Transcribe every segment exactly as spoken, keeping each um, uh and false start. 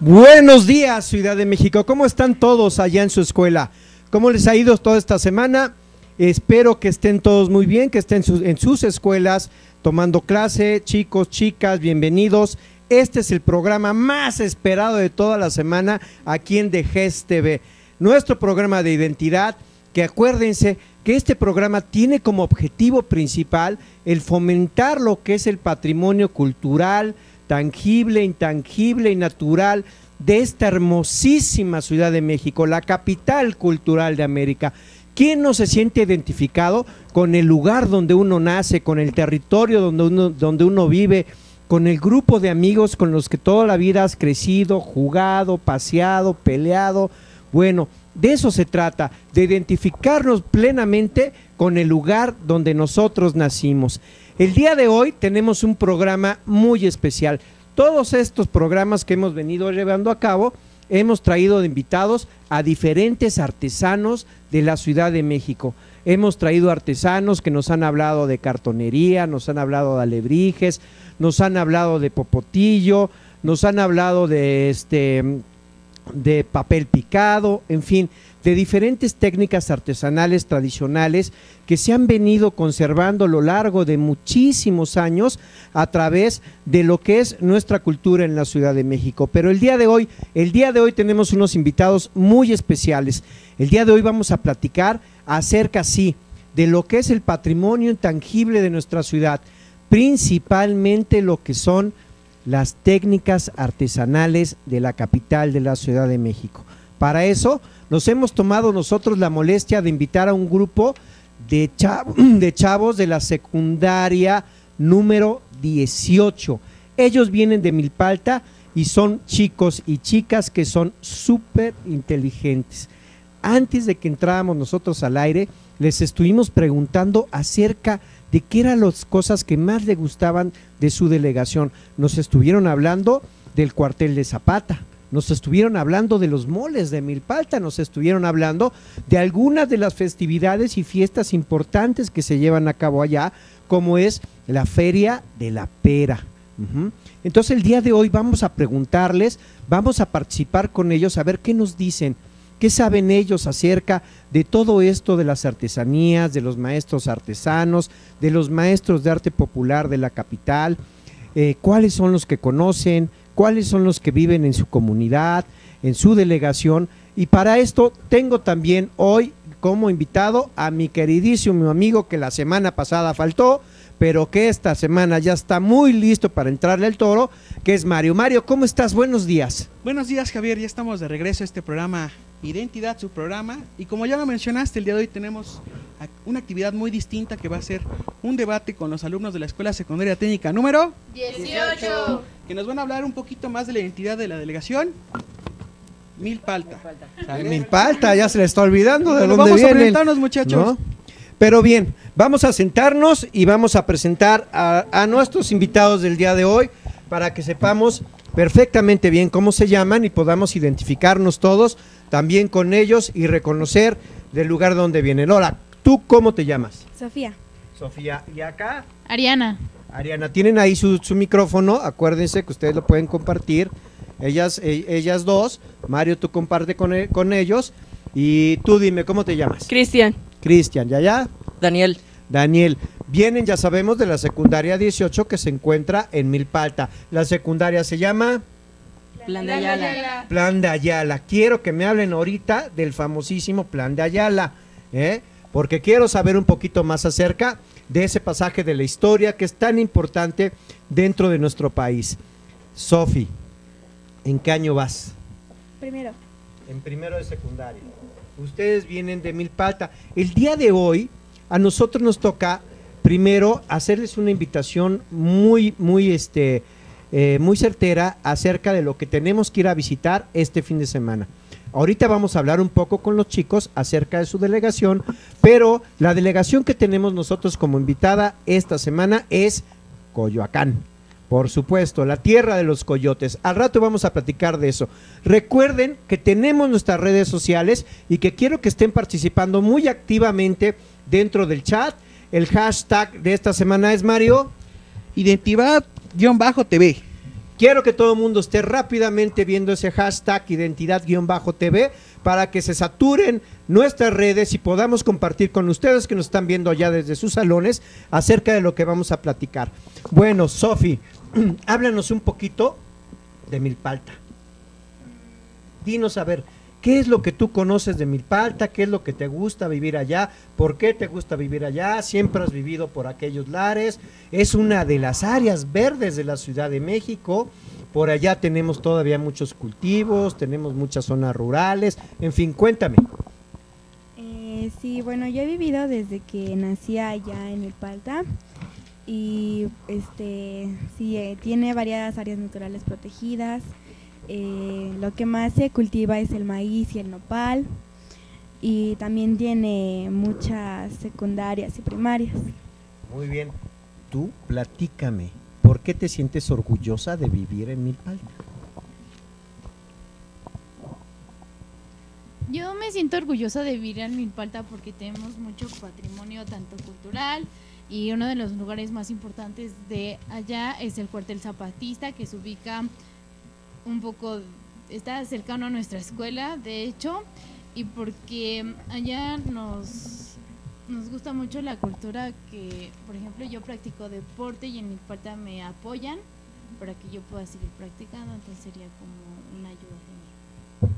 Buenos días, Ciudad de México. ¿Cómo están todos allá en su escuela? ¿Cómo les ha ido toda esta semana? Espero que estén todos muy bien, que estén sus, en sus escuelas tomando clase. Chicos, chicas, bienvenidos. Este es el programa más esperado de toda la semana aquí en The Gest T V. Nuestro programa de identidad, que acuérdense que este programa tiene como objetivo principal el fomentar lo que es el patrimonio cultural, tangible, intangible y natural de esta hermosísima Ciudad de México, la capital cultural de América. ¿Quién no se siente identificado con el lugar donde uno nace, con el territorio donde uno, donde uno vive, con el grupo de amigos con los que toda la vida has crecido, jugado, paseado, peleado? Bueno, de eso se trata, de identificarnos plenamente con el lugar donde nosotros nacimos. El día de hoy tenemos un programa muy especial. Todos estos programas que hemos venido llevando a cabo, hemos traído de invitados a diferentes artesanos de la Ciudad de México. Hemos traído artesanos que nos han hablado de cartonería, nos han hablado de alebrijes, nos han hablado de popotillo, nos han hablado de este de papel picado, en fin, de diferentes técnicas artesanales tradicionales que se han venido conservando a lo largo de muchísimos años a través de lo que es nuestra cultura en la Ciudad de México. Pero el día de hoy, el día de hoy tenemos unos invitados muy especiales. El día de hoy vamos a platicar acerca, sí, de lo que es el patrimonio intangible de nuestra ciudad, principalmente lo que son las técnicas artesanales de la capital de la Ciudad de México. Para eso nos hemos tomado nosotros la molestia de invitar a un grupo de, chav de chavos de la secundaria número dieciocho. Ellos vienen de Milpalta y son chicos y chicas que son súper inteligentes. Antes de que entráramos nosotros al aire, les estuvimos preguntando acerca de qué eran las cosas que más les gustaban de su delegación. Nos estuvieron hablando del cuartel de Zapata, nos estuvieron hablando de los moles de Milpalta, nos estuvieron hablando de algunas de las festividades y fiestas importantes que se llevan a cabo allá, como es la Feria de la Pera. Uh-huh. Entonces el día de hoy vamos a preguntarles, vamos a participar con ellos, a ver qué nos dicen. ¿Qué saben ellos acerca de todo esto de las artesanías, de los maestros artesanos, de los maestros de arte popular de la capital? Eh, ¿Cuáles son los que conocen? ¿Cuáles son los que viven en su comunidad, en su delegación? Y para esto tengo también hoy como invitado a mi queridísimo amigo que la semana pasada faltó, pero que esta semana ya está muy listo para entrarle al toro, que es Mario. Mario, ¿cómo estás? Buenos días. Buenos días, Javier, ya estamos de regreso a este programa Identidad, su programa, y como ya lo mencionaste, el día de hoy tenemos una actividad muy distinta que va a ser un debate con los alumnos de la Escuela Secundaria Técnica número dieciocho, que nos van a hablar un poquito más de la identidad de la delegación Milpalta. ¿Sale? Milpalta, ya se le está olvidando de bueno, dónde vamos vienen. a presentarnos, muchachos. ¿No? Pero bien, vamos a sentarnos y vamos a presentar a, a nuestros invitados del día de hoy para que sepamos perfectamente bien cómo se llaman y podamos identificarnos todos también con ellos y reconocer del lugar donde vienen. Hola, ¿tú cómo te llamas? Sofía. Sofía, ¿y acá? Ariana. Ariana, tienen ahí su, su micrófono, acuérdense que ustedes lo pueden compartir, ellas, eh, ellas dos. Mario, tú comparte con, el, con ellos, y tú dime, ¿cómo te llamas? Cristian. Cristian, ¿ya ya? Daniel. Daniel, vienen, ya sabemos, de la secundaria dieciocho que se encuentra en Milpalta. La secundaria se llama Plan de Ayala. Plan de Ayala. Quiero que me hablen ahorita del famosísimo Plan de Ayala, ¿eh? Porque quiero saber un poquito más acerca de ese pasaje de la historia que es tan importante dentro de nuestro país. Sofi, ¿en qué año vas? Primero. En primero de secundaria. Ustedes vienen de Milpalta. El día de hoy a nosotros nos toca primero hacerles una invitación muy, muy, este, eh, muy certera acerca de lo que tenemos que ir a visitar este fin de semana. Ahorita vamos a hablar un poco con los chicos acerca de su delegación, pero la delegación que tenemos nosotros como invitada esta semana es Coyoacán. Por supuesto, la tierra de los coyotes. Al rato vamos a platicar de eso. Recuerden que tenemos nuestras redes sociales y que quiero que estén participando muy activamente dentro del chat. El hashtag de esta semana es, Mario, Identidad-T V. Quiero que todo el mundo esté rápidamente viendo ese hashtag identidad-T V para que se saturen nuestras redes y podamos compartir con ustedes que nos están viendo allá desde sus salones acerca de lo que vamos a platicar. Bueno, Sofi, háblanos un poquito de Milpalta. Dinos, a ver, ¿qué es lo que tú conoces de Milpalta? ¿Qué es lo que te gusta vivir allá? ¿Por qué te gusta vivir allá? ¿Siempre has vivido por aquellos lares? Es una de las áreas verdes de la Ciudad de México. Por allá tenemos todavía muchos cultivos, tenemos muchas zonas rurales. En fin, cuéntame. Eh, sí, bueno, yo he vivido desde que nací allá en Milpalta y este sí eh, tiene varias áreas naturales protegidas. Eh, lo que más se cultiva es el maíz y el nopal y también tiene muchas secundarias y primarias. Muy bien. Tú, platícame, ¿por qué te sientes orgullosa de vivir en Milpalta? Yo me siento orgullosa de vivir en Milpalta porque tenemos mucho patrimonio tanto cultural y uno de los lugares más importantes de allá es el Cuartel Zapatista, que se ubica un poco, está cercano a nuestra escuela, de hecho, y porque allá nos, nos gusta mucho la cultura que, por ejemplo, yo practico deporte y en Milpalta me apoyan para que yo pueda seguir practicando, entonces sería como una ayuda genial.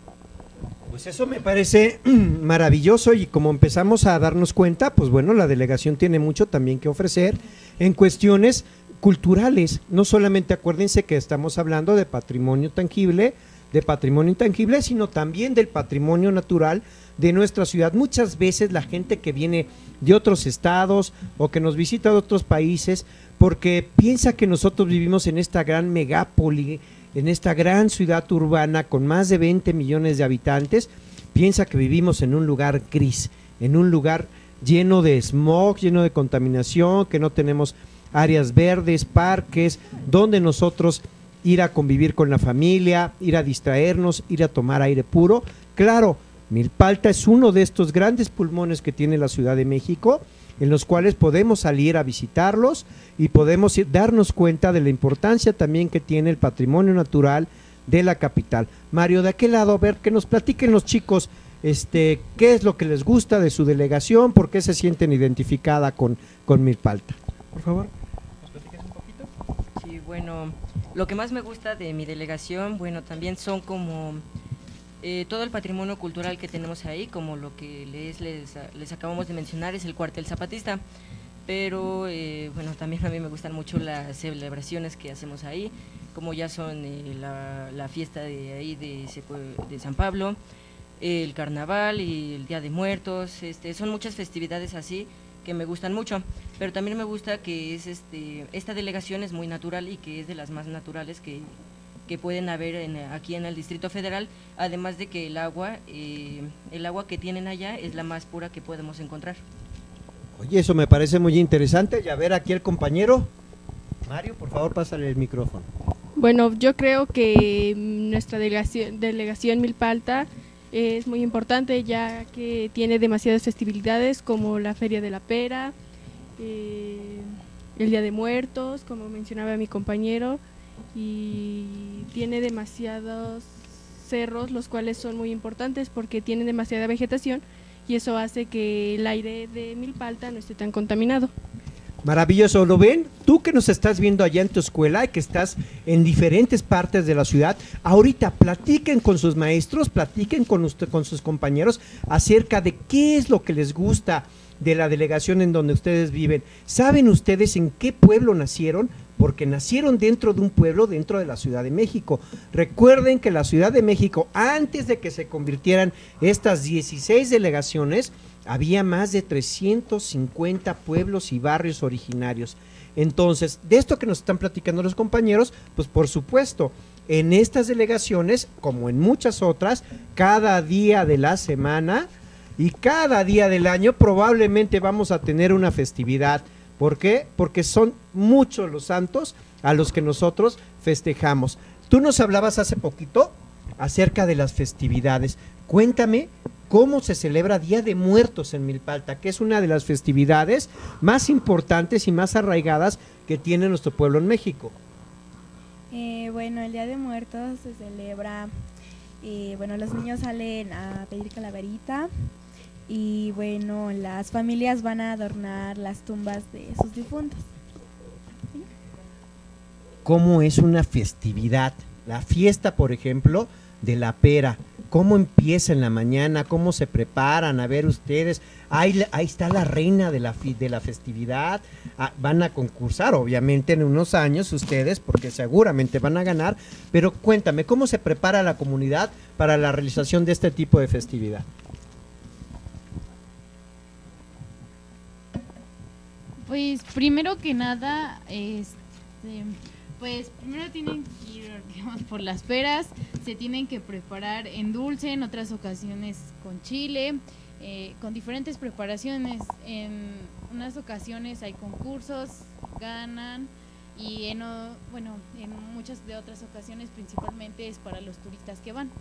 Pues eso me parece maravilloso y como empezamos a darnos cuenta, pues bueno, la delegación tiene mucho también que ofrecer en cuestiones culturales. No solamente acuérdense que estamos hablando de patrimonio tangible, de patrimonio intangible, sino también del patrimonio natural de nuestra ciudad. Muchas veces la gente que viene de otros estados o que nos visita de otros países, porque piensa que nosotros vivimos en esta gran megápoli, en esta gran ciudad urbana con más de veinte millones de habitantes, piensa que vivimos en un lugar gris, en un lugar lleno de smog, lleno de contaminación, que no tenemos áreas verdes, parques, donde nosotros ir a convivir con la familia, ir a distraernos, ir a tomar aire puro. Claro, Milpalta es uno de estos grandes pulmones que tiene la Ciudad de México, en los cuales podemos salir a visitarlos y podemos ir, darnos cuenta de la importancia también que tiene el patrimonio natural de la capital. Mario, de aquel lado, a ver, que nos platiquen los chicos este, qué es lo que les gusta de su delegación, por qué se sienten identificada con, con Milpalta. Por favor, ¿nos platicas un poquito? Sí, bueno, lo que más me gusta de mi delegación, bueno, también son como eh, todo el patrimonio cultural que tenemos ahí, como lo que les, les, les acabamos de mencionar, es el Cuartel Zapatista, pero eh, bueno, también a mí me gustan mucho las celebraciones que hacemos ahí, como ya son eh, la, la fiesta de ahí de, de San Pablo, el carnaval y el Día de Muertos, este, son muchas festividades así que me gustan mucho, pero también me gusta que es este esta delegación es muy natural y que es de las más naturales que, que pueden haber en, aquí en el Distrito Federal, además de que el agua eh, el agua que tienen allá es la más pura que podemos encontrar. Oye, eso me parece muy interesante. Y a ver aquí el compañero Mario, por favor, pásale el micrófono. Bueno, yo creo que nuestra delegación, delegación Milpalta es muy importante, ya que tiene demasiadas festividades como la Feria de la Pera, eh, el Día de Muertos, como mencionaba mi compañero, y tiene demasiados cerros, los cuales son muy importantes porque tienen demasiada vegetación y eso hace que el aire de Milpalta no esté tan contaminado. Maravilloso, ¿lo ven? Tú que nos estás viendo allá en tu escuela y que estás en diferentes partes de la ciudad, ahorita platiquen con sus maestros, platiquen con, usted, con sus compañeros acerca de qué es lo que les gusta de la delegación en donde ustedes viven. ¿Saben ustedes en qué pueblo nacieron? Porque nacieron dentro de un pueblo dentro de la Ciudad de México. Recuerden que la Ciudad de México, antes de que se convirtieran estas dieciséis delegaciones, había más de trescientos cincuenta pueblos y barrios originarios. Entonces, de esto que nos están platicando los compañeros, pues por supuesto, en estas delegaciones, como en muchas otras, cada día de la semana y cada día del año probablemente vamos a tener una festividad. ¿Por qué? Porque son muchos los santos a los que nosotros festejamos. Tú nos hablabas hace poquito acerca de las festividades. Cuéntame cómo se celebra Día de Muertos en Milpalta, que es una de las festividades más importantes y más arraigadas que tiene nuestro pueblo en México. Eh, bueno, el Día de Muertos se celebra, eh, bueno, los niños salen a pedir calaverita y bueno, las familias van a adornar las tumbas de sus difuntos. ¿Sí? ¿Cómo es una festividad? La fiesta, por ejemplo, de la pera. ¿Cómo empieza en la mañana? ¿Cómo se preparan? A ver ustedes, ahí, ahí está la reina de la, de la festividad. Ah, van a concursar, obviamente, en unos años ustedes, porque seguramente van a ganar. Pero cuéntame, ¿cómo se prepara la comunidad para la realización de este tipo de festividad? Pues primero que nada, este, pues primero tienen que ir, digamos, por las peras, se tienen que preparar en dulce, en otras ocasiones con chile, eh, con diferentes preparaciones. En unas ocasiones hay concursos, ganan, y en, bueno, en muchas de otras ocasiones principalmente es para los turistas que van.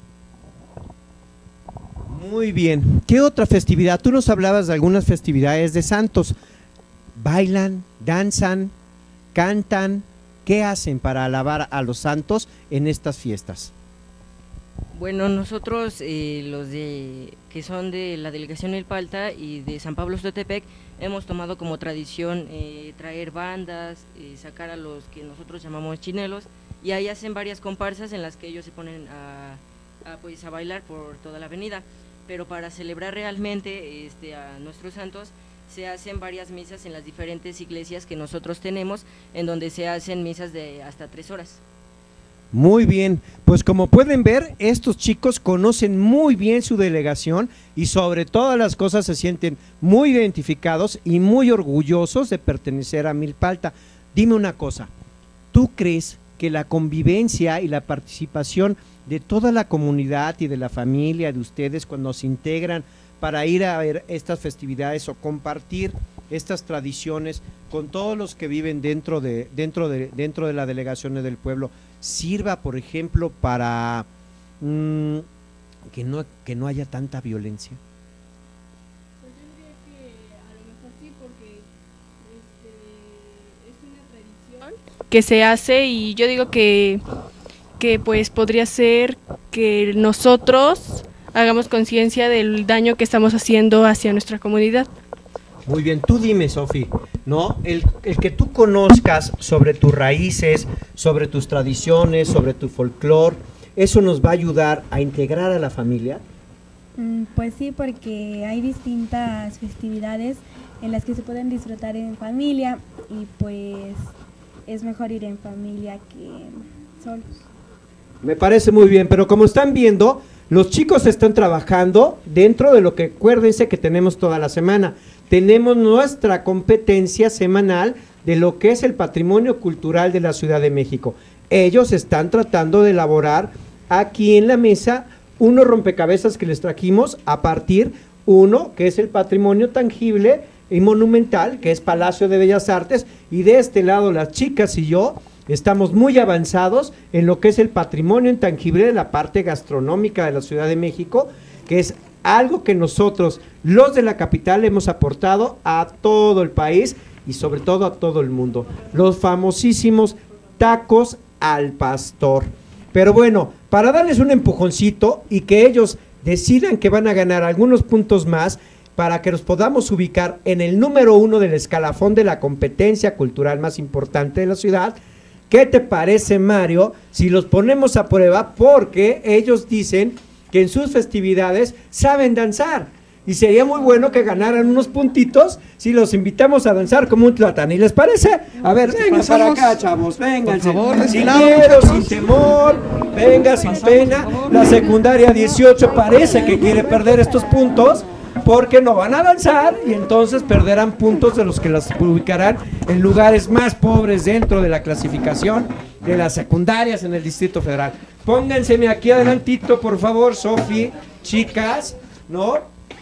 Muy bien. ¿Qué otra festividad? Tú nos hablabas de algunas festividades de santos. ¿Bailan, danzan, cantan? ¿Qué hacen para alabar a los santos en estas fiestas? Bueno, nosotros, eh, los de que son de la delegación Milpalta y de San Pablo Xotepec, hemos tomado como tradición eh, traer bandas, eh, sacar a los que nosotros llamamos chinelos, y ahí hacen varias comparsas en las que ellos se ponen a, a, pues, a bailar por toda la avenida. Pero para celebrar realmente este, a nuestros santos, se hacen varias misas en las diferentes iglesias que nosotros tenemos, en donde se hacen misas de hasta tres horas. Muy bien, pues como pueden ver, estos chicos conocen muy bien su delegación y sobre todas las cosas se sienten muy identificados y muy orgullosos de pertenecer a Milpalta. Dime una cosa, ¿tú crees que la convivencia y la participación de toda la comunidad y de la familia de ustedes cuando se integran para ir a ver estas festividades o compartir estas tradiciones con todos los que viven dentro de, dentro de, dentro de las delegaciones del pueblo, sirva, por ejemplo, para mmm, que, no, que no haya tanta violencia? Pues yo diría que a lo mejor sí, porque este, es una tradición que se hace, y yo digo que, que pues podría ser que nosotros hagamos conciencia del daño que estamos haciendo hacia nuestra comunidad. Muy bien, tú dime, Sofi, ¿no? El, el que tú conozcas sobre tus raíces, sobre tus tradiciones, sobre tu folclore, ¿eso nos va a ayudar a integrar a la familia? Mm, pues sí, porque hay distintas festividades en las que se pueden disfrutar en familia y pues es mejor ir en familia que solos. Me parece muy bien, pero como están viendo, los chicos están trabajando dentro de lo que, acuérdense que tenemos toda la semana. Tenemos nuestra competencia semanal de lo que es el patrimonio cultural de la Ciudad de México. Ellos están tratando de elaborar aquí en la mesa unos rompecabezas que les trajimos a partir, uno que es el patrimonio tangible y monumental, que es Palacio de Bellas Artes, y de este lado las chicas y yo estamos muy avanzados en lo que es el patrimonio intangible de la parte gastronómica de la Ciudad de México, que es algo que nosotros, los de la capital, hemos aportado a todo el país y sobre todo a todo el mundo. Los famosísimos tacos al pastor. Pero bueno, para darles un empujoncito y que ellos decidan que van a ganar algunos puntos más, para que nos podamos ubicar en el número uno del escalafón de la competencia cultural más importante de la ciudad, ¿qué te parece, Mario, si los ponemos a prueba? Porque ellos dicen que en sus festividades saben danzar y sería muy bueno que ganaran unos puntitos si los invitamos a danzar como un Tlatani. ¿Les parece? A ver, vengan para acá, chavos, vénganse, sin miedo, sin temor, venga, sin pena. La secundaria dieciocho parece que quiere perder estos puntos porque no van a danzar y entonces perderán puntos de los que las ubicarán en lugares más pobres dentro de la clasificación de las secundarias en el Distrito Federal. Pónganseme aquí adelantito, por favor, Sofi, chicas, ¿no?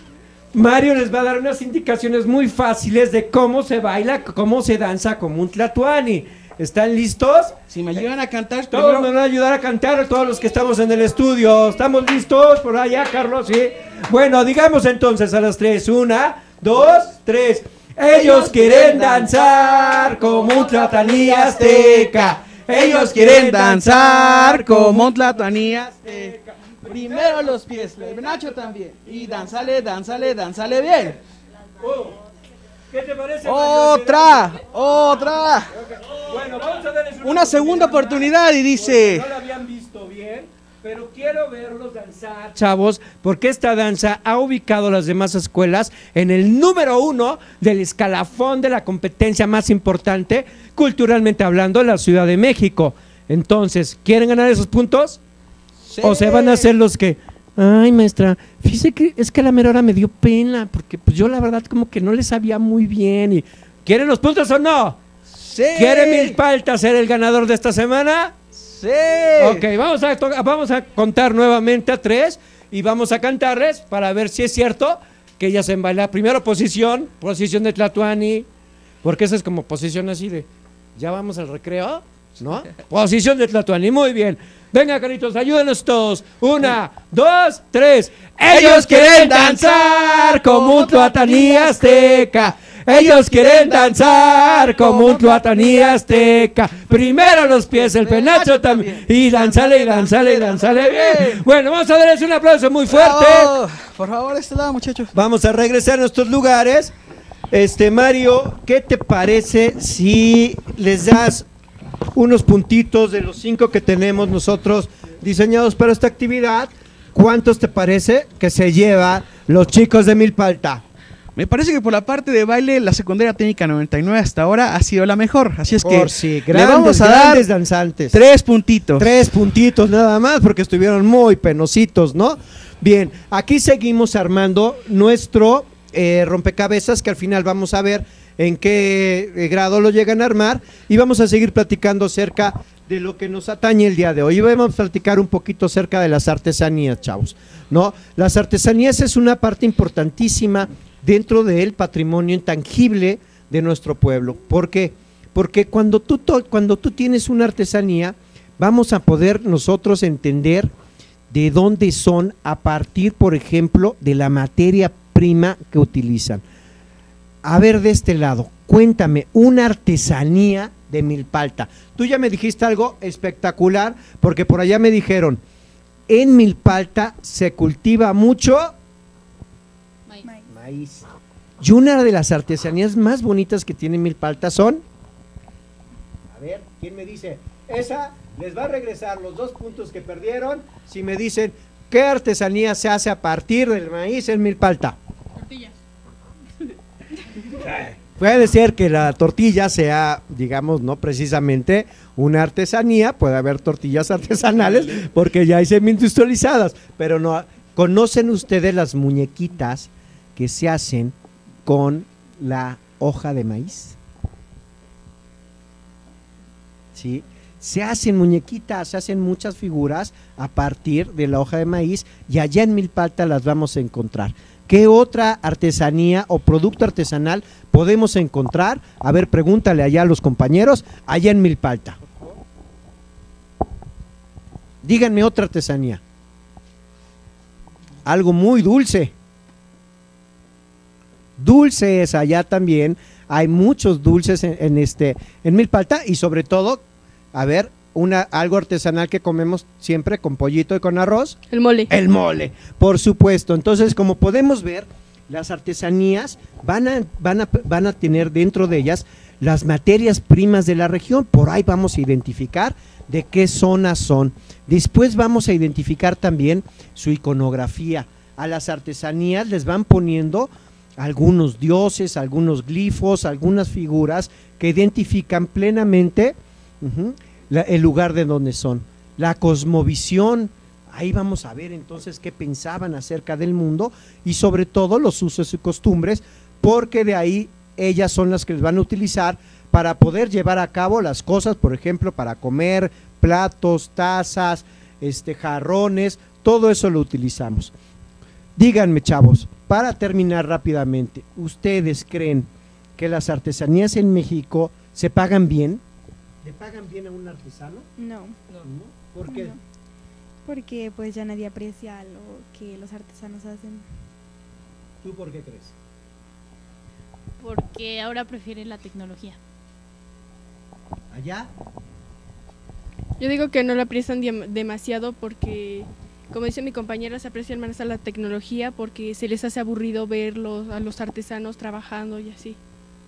Mario les va a dar unas indicaciones muy fáciles de cómo se baila, cómo se danza como un tlatoani. ¿Están listos? Si me ayudan a cantar, todos primero... me van a ayudar a cantar, todos los que estamos en el estudio. ¿Estamos listos? Por allá, Carlos, sí. Bueno, digamos entonces a las tres. Una, dos, tres. Ellos quieren danzar como un tlataní azteca. Ellos quieren danzar como Tlatoani azteca. Primero los pies, el penacho también. Y danzale, danzale, danzale bien. ¿Qué te parece? Otra, otra. Bueno, vamos a darles Una segunda oportunidad y dice... No la habían visto bien, pero quiero verlos danzar, chavos, porque esta danza ha ubicado a las demás escuelas en el número uno del escalafón de la competencia más importante, culturalmente hablando, en la Ciudad de México. Entonces, ¿quieren ganar esos puntos? Sí. ¿O se van a hacer los que, ay, maestra, fíjese que es que a la mera hora me dio pena, porque pues yo la verdad como que no le sabía muy bien y ¿quieren los puntos o no? Sí. ¿Quiere Milpalta ser el ganador de esta semana? Sí. Ok, vamos a, to- vamos a contar nuevamente a tres y vamos a cantarles para ver si es cierto que ellas en la primera posición, posición de Tlatoani, porque esa es como posición así de, ya vamos al recreo, ¿no? Posición de Tlatoani, muy bien. Venga, caritos, ayúdenos todos. Una, dos, tres. Ellos quieren danzar como un Tlatoani azteca. Ellos quieren danzar como un Tlatoani azteca. Primero los pies, el penacho también. Y danzale, y danzale, y danzale bien. Bueno, vamos a darles un aplauso muy fuerte. Oh, por favor, este lado, muchachos. Vamos a regresar a nuestros lugares. Este, Mario, ¿qué te parece si les das unos puntitos de los cinco que tenemos nosotros diseñados para esta actividad? ¿Cuántos te parece que se lleva los chicos de Milpalta? Me parece que por la parte de baile, la secundaria técnica noventa y nueve hasta ahora ha sido la mejor. Así es que Por sí, le grandes, vamos a grandes dar danzantes. tres puntitos. Tres puntitos nada más porque estuvieron muy penositos, ¿no? Bien, aquí seguimos armando nuestro eh, rompecabezas que al final vamos a ver en qué eh, grado lo llegan a armar y vamos a seguir platicando acerca de lo que nos atañe el día de hoy. Y vamos a platicar un poquito acerca de las artesanías, chavos, ¿no? Las artesanías es una parte importantísima dentro del patrimonio intangible de nuestro pueblo. ¿Por qué? Porque cuando tú, to- cuando tú tienes una artesanía, vamos a poder nosotros entender de dónde son a partir, por ejemplo, de la materia prima que utilizan. A ver, de este lado, cuéntame, una artesanía de Milpalta. Tú ya me dijiste algo espectacular, porque por allá me dijeron, en Milpalta se cultiva mucho Maíz. maíz. Y una de las artesanías más bonitas que tiene Milpalta son, a ver, ¿quién me dice? Esa les va a regresar los dos puntos que perdieron si me dicen qué artesanía se hace a partir del maíz en Milpalta. Tortillas. Puede ser que la tortilla sea, digamos, no precisamente una artesanía, puede haber tortillas artesanales porque ya hay semi-industrializadas, pero no. ¿Conocen ustedes las muñequitas que se hacen con la hoja de maíz? Sí, se hacen muñequitas, se hacen muchas figuras a partir de la hoja de maíz y allá en Milpalta las vamos a encontrar. ¿Qué otra artesanía o producto artesanal podemos encontrar? A ver, pregúntale allá a los compañeros, allá en Milpalta. Díganme otra artesanía. Algo muy dulce. Dulce es allá también. Hay muchos dulces en, en este en Milpalta y sobre todo, a ver, una algo artesanal que comemos siempre con pollito y con arroz. El mole. El mole, por supuesto. Entonces, como podemos ver, las artesanías van a, van a, van a tener dentro de ellas las materias primas de la región. Por ahí vamos a identificar de qué zonas son. Después vamos a identificar también su iconografía. A las artesanías les van poniendo algunos dioses, algunos glifos, algunas figuras que identifican plenamente uh-huh, la, el lugar de donde son. La cosmovisión, ahí vamos a ver entonces qué pensaban acerca del mundo y sobre todo los usos y costumbres, porque de ahí ellas son las que les van a utilizar para poder llevar a cabo las cosas, por ejemplo, para comer, platos, tazas, este, jarrones, todo eso lo utilizamos. Díganme, chavos, para terminar rápidamente, ¿ustedes creen que las artesanías en México se pagan bien? ¿Le pagan bien a un artesano? No, ¿No? ¿Por qué? no, porque pues ya nadie aprecia lo que los artesanos hacen. ¿Tú por qué crees? Porque ahora prefieren la tecnología. ¿Allá? Yo digo que no lo aprecian demasiado porque, como dice mi compañera, se aprecian más a la tecnología porque se les hace aburrido ver los, a los artesanos trabajando y así.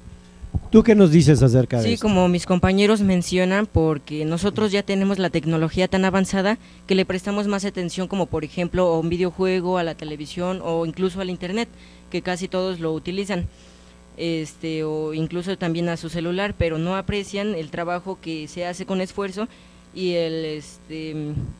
¿Tú qué nos dices acerca de Sí, esto? como mis compañeros mencionan, porque nosotros ya tenemos la tecnología tan avanzada que le prestamos más atención, como por ejemplo a un videojuego, a la televisión o incluso al internet, que casi todos lo utilizan, este o incluso también a su celular, pero no aprecian el trabajo que se hace con esfuerzo y el este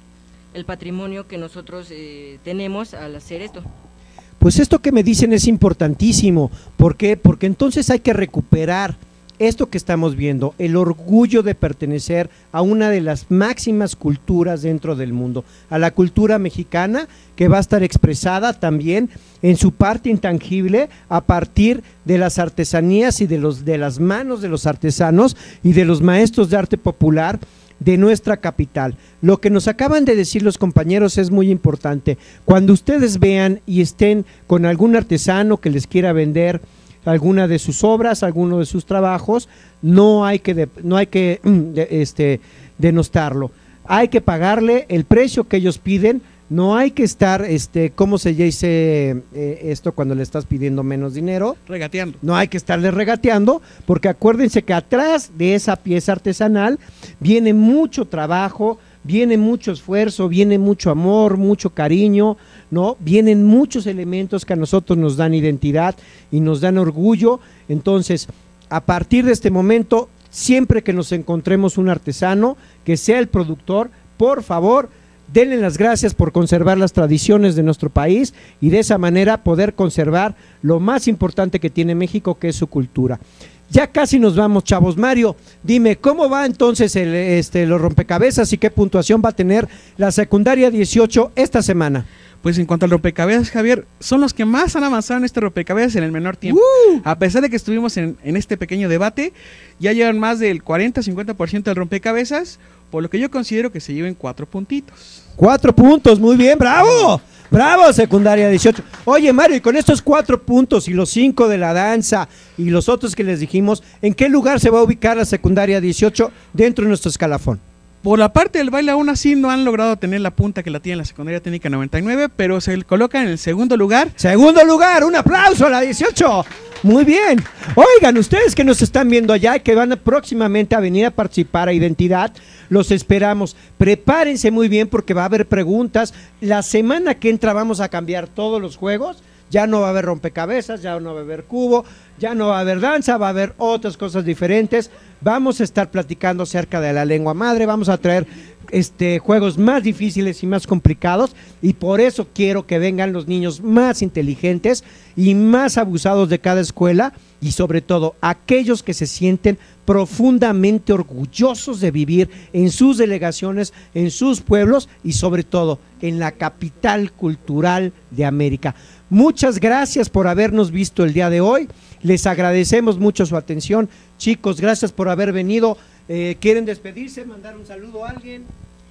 el patrimonio que nosotros eh, tenemos al hacer esto. Pues esto que me dicen es importantísimo. ¿Por qué? Porque entonces hay que recuperar esto que estamos viendo, el orgullo de pertenecer a una de las máximas culturas dentro del mundo, a la cultura mexicana, que va a estar expresada también en su parte intangible a partir de las artesanías y de, los, de las manos de los artesanos y de los maestros de arte popular de nuestra capital. Lo que nos acaban de decir los compañeros es muy importante. Cuando ustedes vean y estén con algún artesano que les quiera vender alguna de sus obras, alguno de sus trabajos, no hay que, de, no hay que de, este, denostarlo. Hay que pagarle el precio que ellos piden. No hay que estar, este, ¿cómo se dice eh, esto cuando le estás pidiendo menos dinero? Regateando. No hay que estarle regateando, porque acuérdense que atrás de esa pieza artesanal viene mucho trabajo, viene mucho esfuerzo, viene mucho amor, mucho cariño, ¿no? Vienen muchos elementos que a nosotros nos dan identidad y nos dan orgullo. Entonces, a partir de este momento, siempre que nos encontremos un artesano, que sea el productor, por favor, denle las gracias por conservar las tradiciones de nuestro país y de esa manera poder conservar lo más importante que tiene México, que es su cultura. Ya casi nos vamos, chavos. Mario, dime, ¿cómo va entonces el, este, los rompecabezas y qué puntuación va a tener la secundaria dieciocho esta semana? Pues en cuanto al rompecabezas, Javier, son los que más han avanzado en este rompecabezas en el menor tiempo. ¡Uh! A pesar de que estuvimos en, en este pequeño debate, ya llevan más del cuarenta a cincuenta por ciento del rompecabezas, por lo que yo considero que se lleven cuatro puntitos. Cuatro puntos, muy bien, bravo, bravo secundaria dieciocho. Oye Mario, y con estos cuatro puntos y los cinco de la danza y los otros que les dijimos, ¿en qué lugar se va a ubicar la secundaria dieciocho dentro de nuestro escalafón? Por la parte del baile aún así no han logrado tener la punta que la tiene la secundaria técnica noventa y nueve, pero se coloca en el segundo lugar. Segundo lugar, un aplauso a la dieciocho. Muy bien. Oigan, ustedes que nos están viendo allá y que van a próximamente a venir a participar a Identidad, los esperamos. Prepárense muy bien porque va a haber preguntas. La semana que entra vamos a cambiar todos los juegos. Ya no va a haber rompecabezas, ya no va a haber cubo, ya no va a haber danza, va a haber otras cosas diferentes. Vamos a estar platicando acerca de la lengua madre, vamos a traer este, juegos más difíciles y más complicados, y por eso quiero que vengan los niños más inteligentes y más abusados de cada escuela, y sobre todo aquellos que se sienten profundamente orgullosos de vivir en sus delegaciones, en sus pueblos y sobre todo en la capital cultural de América. Muchas gracias por habernos visto el día de hoy, les agradecemos mucho su atención. Chicos, gracias por haber venido. Eh, ¿Quieren despedirse, mandar un saludo a alguien?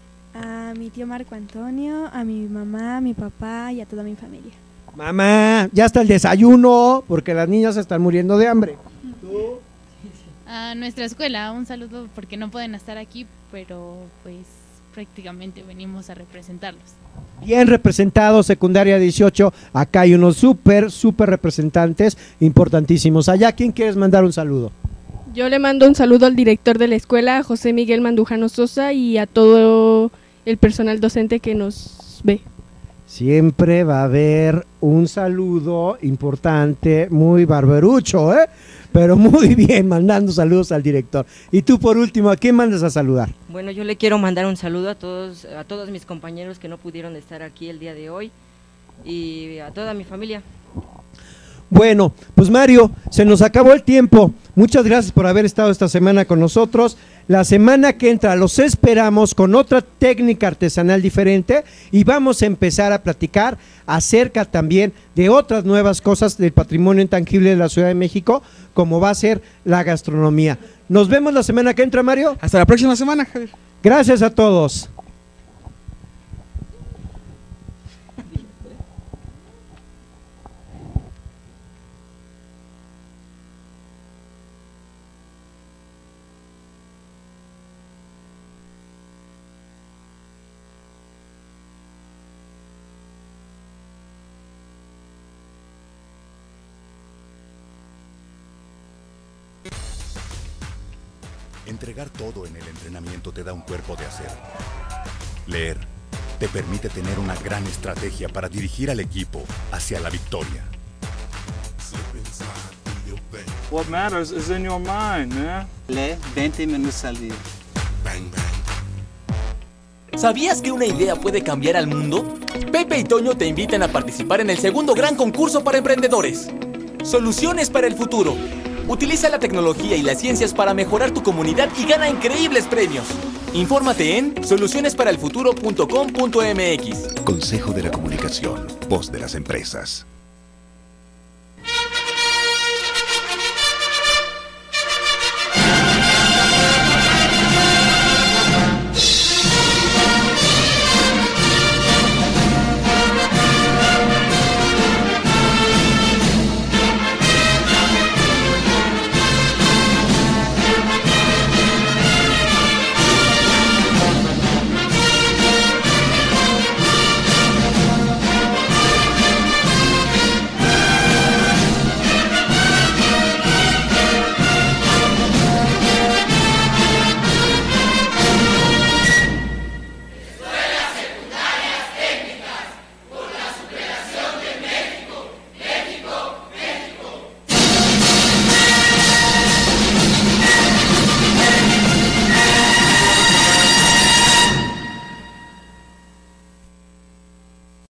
A mi tío Marco Antonio, a mi mamá, a mi papá y a toda mi familia. Mamá, ya está el desayuno, porque las niñas se están muriendo de hambre. ¿Tú? A nuestra escuela, un saludo porque no pueden estar aquí, pero pues prácticamente venimos a representarlos. Bien representado, secundaria dieciocho, acá hay unos súper, súper representantes importantísimos. Allá, ¿quién quieres mandar un saludo? Yo le mando un saludo al director de la escuela, José Miguel Mandujano Sosa, y a todo el personal docente que nos ve. Siempre va a haber un saludo importante, muy barberucho, ¿eh? Pero muy bien, mandando saludos al director. Y tú, por último, ¿a quién mandas a saludar? Bueno, yo le quiero mandar un saludo a todos, a todos mis compañeros que no pudieron estar aquí el día de hoy y a toda mi familia. Bueno, pues Mario, se nos acabó el tiempo. Muchas gracias por haber estado esta semana con nosotros. La semana que entra los esperamos con otra técnica artesanal diferente y vamos a empezar a platicar acerca también de otras nuevas cosas del patrimonio intangible de la Ciudad de México, como va a ser la gastronomía. Nos vemos la semana que entra, Mario. Hasta la próxima semana, Javier. Gracias a todos. Entregar todo en el entrenamiento te da un cuerpo de acero. Leer te permite tener una gran estrategia para dirigir al equipo hacia la victoria. What matters is in your mind, man. Lee veinte minutos al día. Bang, bang. ¿Sabías que una idea puede cambiar al mundo? Pepe y Toño te invitan a participar en el segundo gran concurso para emprendedores. Soluciones para el futuro. Utiliza la tecnología y las ciencias para mejorar tu comunidad y gana increíbles premios. Infórmate en soluciones para el futuro punto com punto m x. Consejo de la Comunicación, voz de las empresas.